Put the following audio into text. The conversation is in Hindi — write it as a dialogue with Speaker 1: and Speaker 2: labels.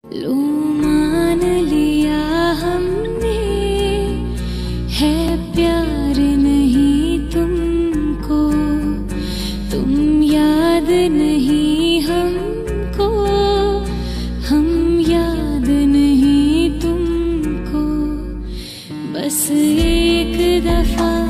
Speaker 1: लो मान लिया हमने, है प्यार नहीं तुमको, तुम याद नहीं हमको, हम याद नहीं तुमको। बस एक दफा